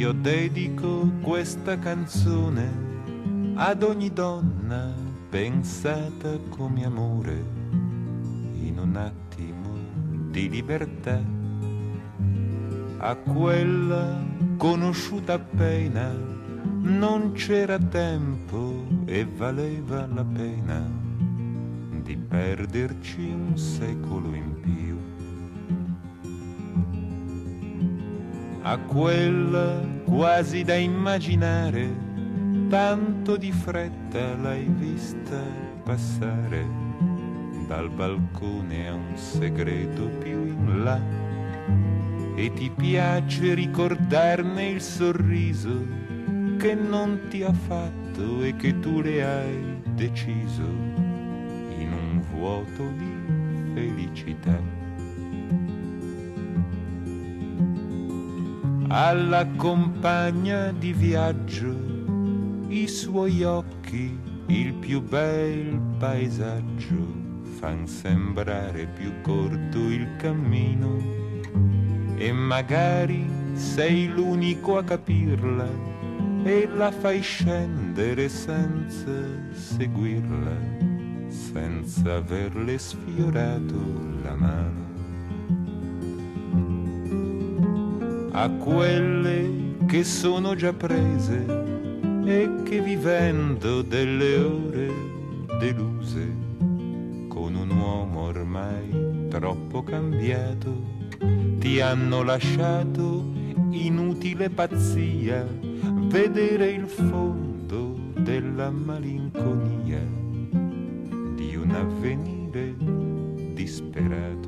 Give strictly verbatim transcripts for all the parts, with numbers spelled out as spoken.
io dedico questa canzone ad ogni donna pensata come amore in un attimo di libertà, a quella conosciuta appena, non c'era tempo e valeva la pena di perderci un secolo in più. A quella quasi da immaginare, tanto di fretta l'hai vista passare dal balcone a un segreto più in là, e ti piace ricordarne il sorriso che non ti ha fatto e che tu le hai deciso in un vuoto di felicità. Alla compagna di viaggio i suoi occhi, il più bel paesaggio, fan sembrare più corto il cammino, e magari sei l'unico a capirla e la fai scendere senza seguirla, senza averle sfiorato la mano. A quelle che sono già prese e che vivendo delle ore deluse, con un uomo ormai troppo cambiato, ti hanno lasciato inutile pazzia vedere il fondo della malinconia di un avvenire disperato.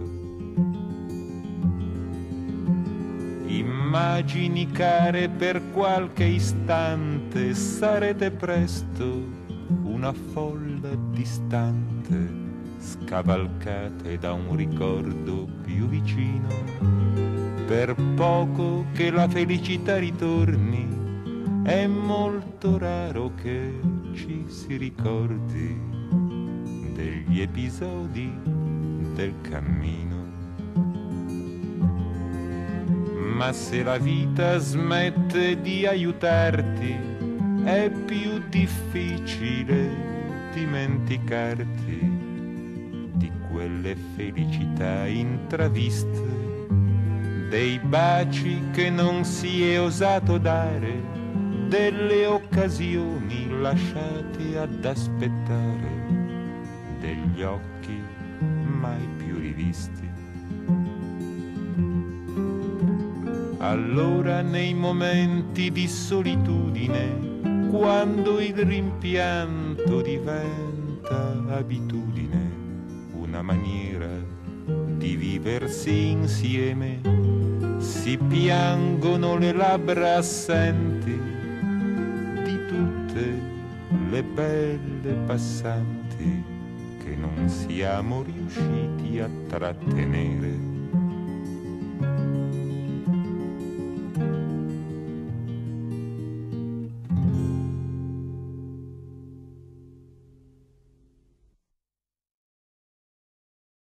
Immagini care per qualche istante sarete presto una folla distante, scavalcate da un ricordo più vicino, per poco che la felicità ritorni, è molto raro che ci si ricordi degli episodi del cammino. Ma se la vita smette di aiutarti, è più difficile dimenticarti di quelle felicità intraviste, dei baci che non si è osato dare, delle occasioni lasciate ad aspettare, degli occhi mai più rivisti. Allora nei momenti di solitudine, quando il rimpianto diventa abitudine, una maniera di viversi insieme, si piangono le labbra assenti di tutte le belle passanti che non siamo riusciti a trattenere.